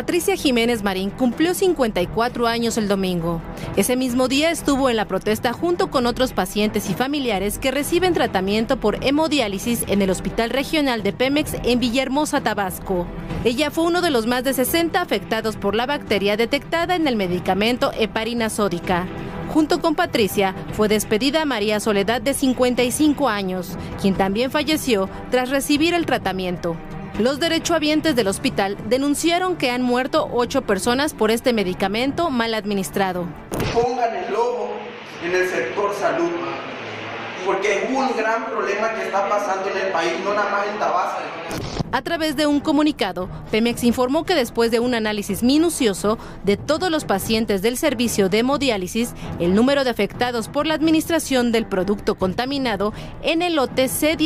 Patricia Jiménez Marín cumplió 54 años el domingo. Ese mismo día estuvo en la protesta junto con otros pacientes y familiares que reciben tratamiento por hemodiálisis en el Hospital Regional de Pemex en Villahermosa, Tabasco. Ella fue uno de los más de 60 afectados por la bacteria detectada en el medicamento heparina sódica. Junto con Patricia, fue despedida María Soledad, de 55 años, quien también falleció tras recibir el tratamiento. Los derechohabientes del hospital denunciaron que han muerto 8 personas por este medicamento mal administrado. Pongan el ojo en el sector salud, porque hubo un gran problema que está pasando en el país, no nada más en Tabasco. A través de un comunicado, Pemex informó que después de un análisis minucioso de todos los pacientes del servicio de hemodiálisis, el número de afectados por la administración del producto contaminado en el lote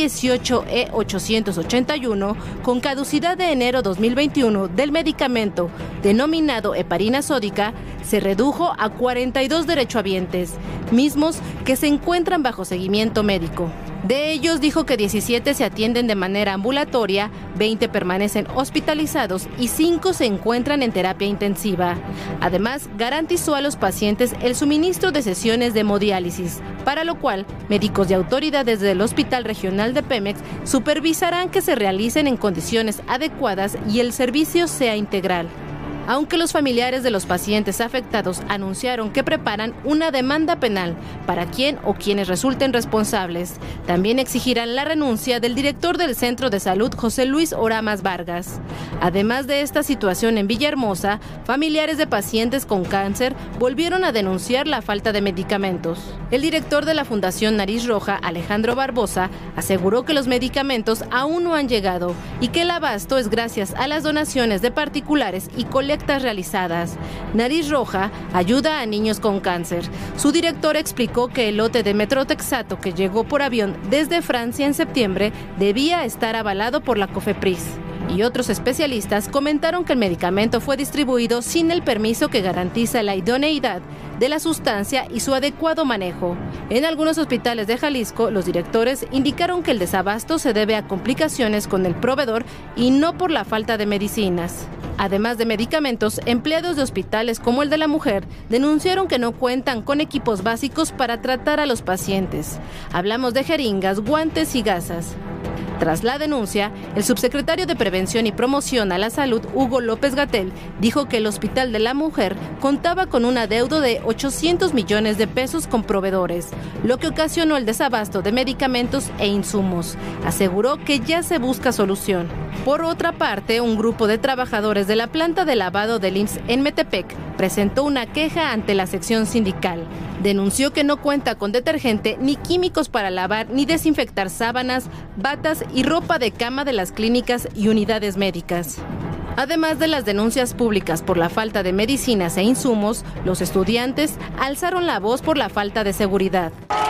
C18E881, con caducidad de enero 2021 del medicamento denominado heparina sódica, se redujo a 42 derechohabientes, mismos que se encuentran bajo seguimiento médico. De ellos dijo que 17 se atienden de manera ambulatoria, 20 permanecen hospitalizados y 5 se encuentran en terapia intensiva. Además, garantizó a los pacientes el suministro de sesiones de hemodiálisis, para lo cual médicos y autoridades del Hospital Regional de Pemex supervisarán que se realicen en condiciones adecuadas y el servicio sea integral. Aunque los familiares de los pacientes afectados anunciaron que preparan una demanda penal para quien o quienes resulten responsables, también exigirán la renuncia del director del Centro de Salud, José Luis Oramas Vargas. Además de esta situación en Villahermosa, familiares de pacientes con cáncer volvieron a denunciar la falta de medicamentos. El director de la Fundación Nariz Roja, Alejandro Barbosa, aseguró que los medicamentos aún no han llegado y que el abasto es gracias a las donaciones de particulares y colectas realizadas. Nariz Roja ayuda a niños con cáncer. Su director explicó que el lote de metrotexato que llegó por avión desde Francia en septiembre debía estar avalado por la COFEPRIS. Y otros especialistas comentaron que el medicamento fue distribuido sin el permiso que garantiza la idoneidad de la sustancia y su adecuado manejo. En algunos hospitales de Jalisco, los directores indicaron que el desabasto se debe a complicaciones con el proveedor y no por la falta de medicinas. Además de medicamentos, empleados de hospitales como el de la Mujer denunciaron que no cuentan con equipos básicos para tratar a los pacientes. Hablamos de jeringas, guantes y gasas. Tras la denuncia, el subsecretario de Prevención y Promoción a la Salud, Hugo López-Gatell, dijo que el Hospital de la Mujer contaba con un adeudo de 800 millones de pesos con proveedores, lo que ocasionó el desabasto de medicamentos e insumos. Aseguró que ya se busca solución. Por otra parte, un grupo de trabajadores de la planta de lavado del IMSS en Metepec presentó una queja ante la sección sindical. Denunció que no cuenta con detergente ni químicos para lavar ni desinfectar sábanas, batas y ropa de cama de las clínicas y unidades médicas. Además de las denuncias públicas por la falta de medicinas e insumos, los estudiantes alzaron la voz por la falta de seguridad.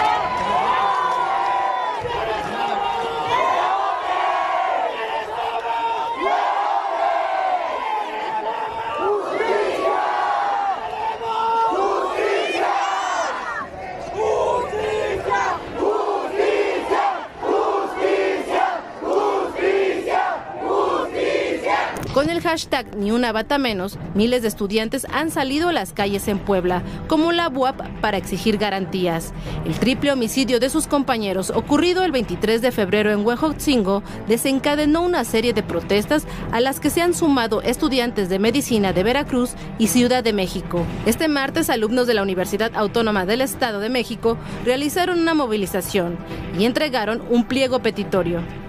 Con el hashtag Ni una bata menos, miles de estudiantes han salido a las calles en Puebla, como la UAP, para exigir garantías. El triple homicidio de sus compañeros, ocurrido el 23 de febrero en Huejotzingo, desencadenó una serie de protestas a las que se han sumado estudiantes de medicina de Veracruz y Ciudad de México. Este martes, alumnos de la Universidad Autónoma del Estado de México realizaron una movilización y entregaron un pliego petitorio.